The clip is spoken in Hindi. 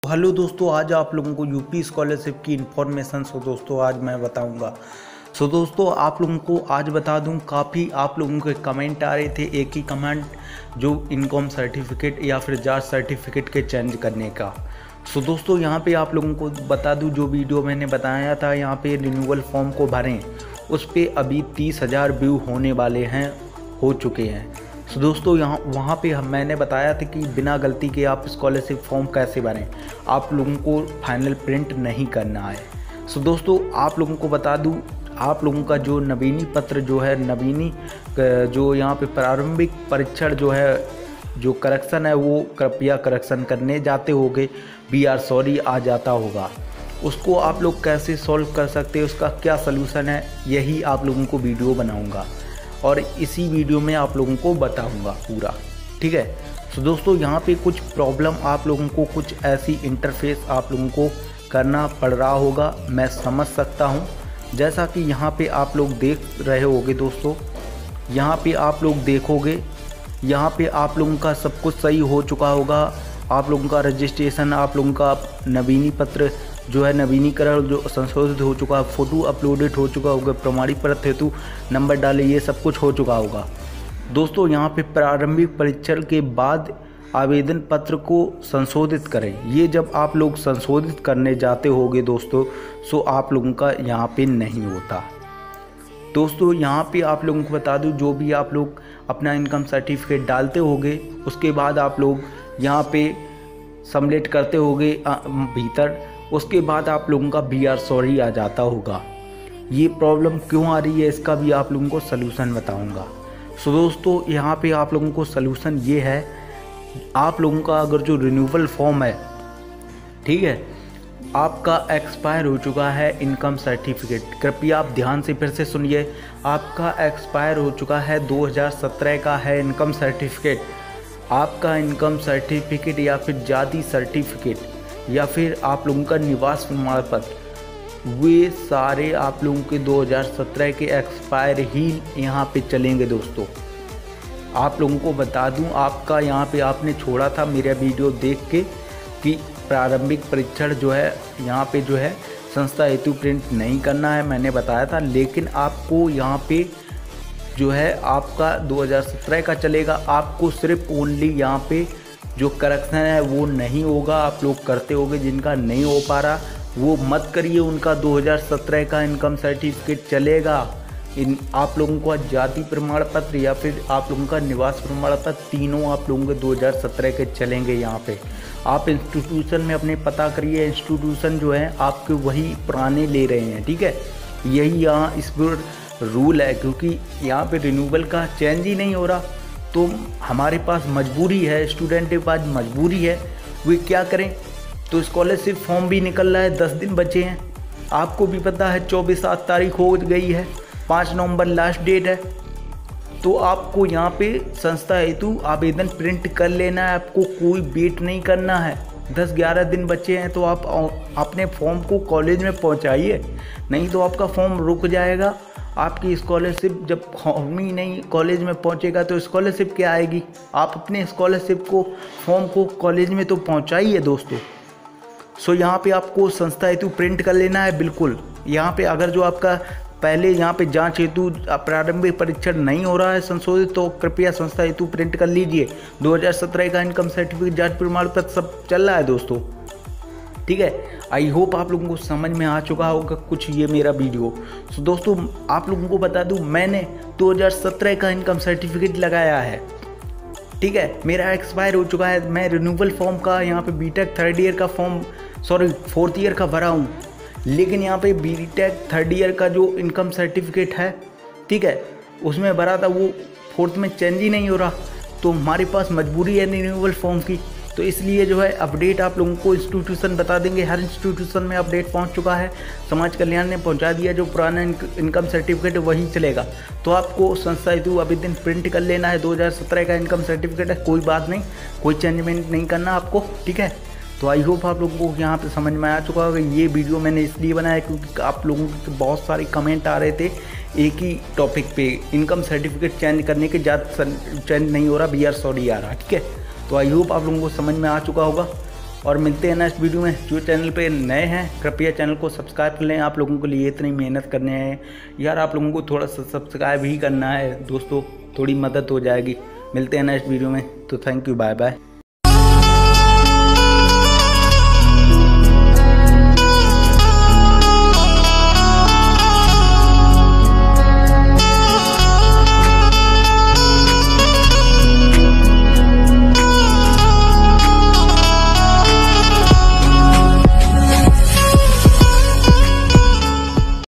हेलो दोस्तों, आज आप लोगों को यूपी स्कॉलरशिप की इन्फॉर्मेशन दोस्तों आज मैं बताऊंगा। दोस्तों आप लोगों को आज बता दूं, काफ़ी आप लोगों के कमेंट आ रहे थे। एक ही कमेंट जो इनकम सर्टिफिकेट या फिर जात सर्टिफिकेट के चेंज करने का। दोस्तों यहाँ पे आप लोगों को बता दूं, जो वीडियो मैंने बताया था यहाँ पे रिन्यूअल फॉर्म को भरें, उस पर अभी 30,000 व्यू होने वाले हैं, हो चुके हैं। दोस्तों वहाँ पे मैंने बताया था कि बिना गलती के आप स्कॉलरशिप फॉर्म कैसे भरें, आप लोगों को फाइनल प्रिंट नहीं करना है। दोस्तों आप लोगों को बता दूं, आप लोगों का जो नवीनी पत्र जो है, जो यहाँ पे प्रारंभिक परीक्षण जो है, जो करेक्शन है, वो कृपया करेक्शन करने जाते होगे BR सॉरी आ जाता होगा। उसको आप लोग कैसे सॉल्व कर सकते हैं, उसका क्या सलूशन है, यही आप लोगों को वीडियो बनाऊँगा और इसी वीडियो में आप लोगों को बताऊंगा पूरा, ठीक है। दोस्तों यहाँ पे कुछ प्रॉब्लम आप लोगों को, कुछ ऐसी इंटरफेस आप लोगों को करना पड़ रहा होगा, मैं समझ सकता हूँ। जैसा कि यहाँ पे आप लोग देख रहे होगे दोस्तों, यहाँ पे आप लोग देखोगे, यहाँ पे आप लोगों का सब कुछ सही हो चुका होगा। आप लोगों का रजिस्ट्रेशन, आप लोगों का नवीनी पत्र जो है, नवीनीकरण जो संशोधित हो चुका है, फ़ोटो अपलोडेड हो चुका होगा, प्रमाणित पत्र हेतु नंबर डाले, ये सब कुछ हो चुका होगा। दोस्तों यहाँ पे प्रारंभिक परीक्षण के बाद आवेदन पत्र को संशोधित करें। ये जब आप लोग संशोधित करने जाते होगे दोस्तों, सो आप लोगों का यहाँ पे नहीं होता। दोस्तों यहाँ पे आप लोगों को बता दूँ, जो भी आप लोग अपना इनकम सर्टिफिकेट डालते होगे, उसके बाद आप लोग यहाँ पे सबमिट करते होगे भीतर, उसके बाद आप लोगों का BR सॉरी आ जाता होगा। ये प्रॉब्लम क्यों आ रही है, इसका भी आप लोगों को सलूशन बताऊंगा। दोस्तों यहाँ पे आप लोगों को सलूशन ये है, आप लोगों का अगर जो रिन्यूअल फॉर्म है, ठीक है, आपका एक्सपायर हो चुका है इनकम सर्टिफिकेट, कृपया आप ध्यान से फिर से सुनिए, आपका एक्सपायर हो चुका है 2017 का है इनकम सर्टिफिकेट, आपका इनकम सर्टिफिकेट या फिर जाति सर्टिफिकेट या फिर आप लोगों का निवास प्रमाण पत्र, वे सारे आप लोगों के 2017 के एक्सपायर ही यहाँ पे चलेंगे। दोस्तों आप लोगों को बता दूं, आपका यहाँ पे आपने छोड़ा था मेरा वीडियो देख के कि प्रारंभिक परीक्षण जो है यहाँ पे जो है संस्था हेतु प्रिंट नहीं करना है, मैंने बताया था। लेकिन आपको यहाँ पे जो है आपका 2017 का चलेगा, आपको सिर्फ ओनली यहाँ पे जो करेक्शन है वो नहीं होगा। आप लोग करते होगे, जिनका नहीं हो पा रहा वो मत करिए, उनका 2017 का इनकम सर्टिफिकेट चलेगा। आप लोगों का जाति प्रमाण पत्र या फिर आप लोगों का निवास प्रमाण पत्र, तीनों आप लोगों के 2017 के चलेंगे। यहाँ पे आप इंस्टीट्यूशन में अपने पता करिए, इंस्टीट्यूशन जो है आपके वही पुराने ले रहे हैं, ठीक है। यही यहाँ इस पर रूल है, क्योंकि यहाँ पे रिन्यूअल का चेंज ही नहीं हो रहा, तो हमारे पास मजबूरी है, स्टूडेंट के पास मजबूरी है, वे क्या करें। तो स्कॉलरशिप फॉर्म भी निकल रहा है, 10 दिन बचे हैं, आपको भी पता है 24 तारीख हो गई है, 5 नवंबर लास्ट डेट है। तो आपको यहाँ पे संस्था हेतु आवेदन प्रिंट कर लेना है, आपको कोई वेट नहीं करना है। 10-11 दिन बचे हैं, तो आप अपने फॉर्म को कॉलेज में पहुँचाइए, नहीं तो आपका फॉर्म रुक जाएगा। आपकी स्कॉलरशिप जब फॉर्म ही नहीं कॉलेज में पहुंचेगा तो स्कॉलरशिप क्या आएगी। आप अपने स्कॉलरशिप को, फॉर्म को कॉलेज में तो पहुंचाइए दोस्तों। यहाँ पे आपको संस्था हेतु प्रिंट कर लेना है। बिल्कुल यहाँ पे अगर जो आपका पहले यहाँ पे जांच हेतु प्रारंभिक परीक्षण नहीं हो रहा है संशोधित, तो कृपया संस्था हेतु प्रिंट कर लीजिए। 2017 का इनकम सर्टिफिकेट, जांच प्रमाण पत्र सब चल रहा है दोस्तों, ठीक है। आई होप आप लोगों को समझ में आ चुका होगा कुछ ये मेरा वीडियो। दोस्तों आप लोगों को बता दूं, मैंने 2017 का इनकम सर्टिफिकेट लगाया है, ठीक है, मेरा एक्सपायर हो चुका है। मैं रिन्यूअल फॉर्म का यहाँ पे बीटेक 3rd ईयर का फॉर्म, सॉरी 4th ईयर का भरा हूँ, लेकिन यहाँ पे बीटेक 3rd ईयर का जो इनकम सर्टिफिकेट है, ठीक है, उसमें भरा था, वो 4th में चेंज ही नहीं हो रहा। तो हमारे पास मजबूरी है रिन्यूअल फॉर्म की, तो इसलिए जो है अपडेट आप लोगों को इंस्टीट्यूशन बता देंगे। हर इंस्टीट्यूशन में अपडेट पहुंच चुका है, समाज कल्याण ने पहुंचा दिया, जो पुराना इनकम सर्टिफिकेट वही चलेगा। तो आपको संस्था हेतु आवेदन प्रिंट कर लेना है, 2017 का इनकम सर्टिफिकेट है, कोई बात नहीं, कोई चेंजमेंट नहीं करना आपको, ठीक है। तो आई होप आप लोगों को यहाँ पे समझ में आ चुका होगा। ये वीडियो मैंने इसलिए बनाया क्योंकि आप लोगों के बहुत सारे कमेंट आ रहे थे एक ही टॉपिक पे, इनकम सर्टिफिकेट चेंज करने के जात चेंज नहीं हो रहा, BR सॉरी आ रहा, ठीक है। तो आई होप आप लोगों को समझ में आ चुका होगा। और मिलते हैं नेक्स्ट वीडियो में। जो चैनल पे नए हैं कृपया चैनल को सब्सक्राइब कर लें। आप लोगों के लिए इतनी मेहनत करने हैं यार, आप लोगों को थोड़ा सा सब्सक्राइब ही करना है दोस्तों, थोड़ी मदद हो जाएगी। मिलते हैं नेक्स्ट वीडियो में, तो थैंक यू, बाय बाय।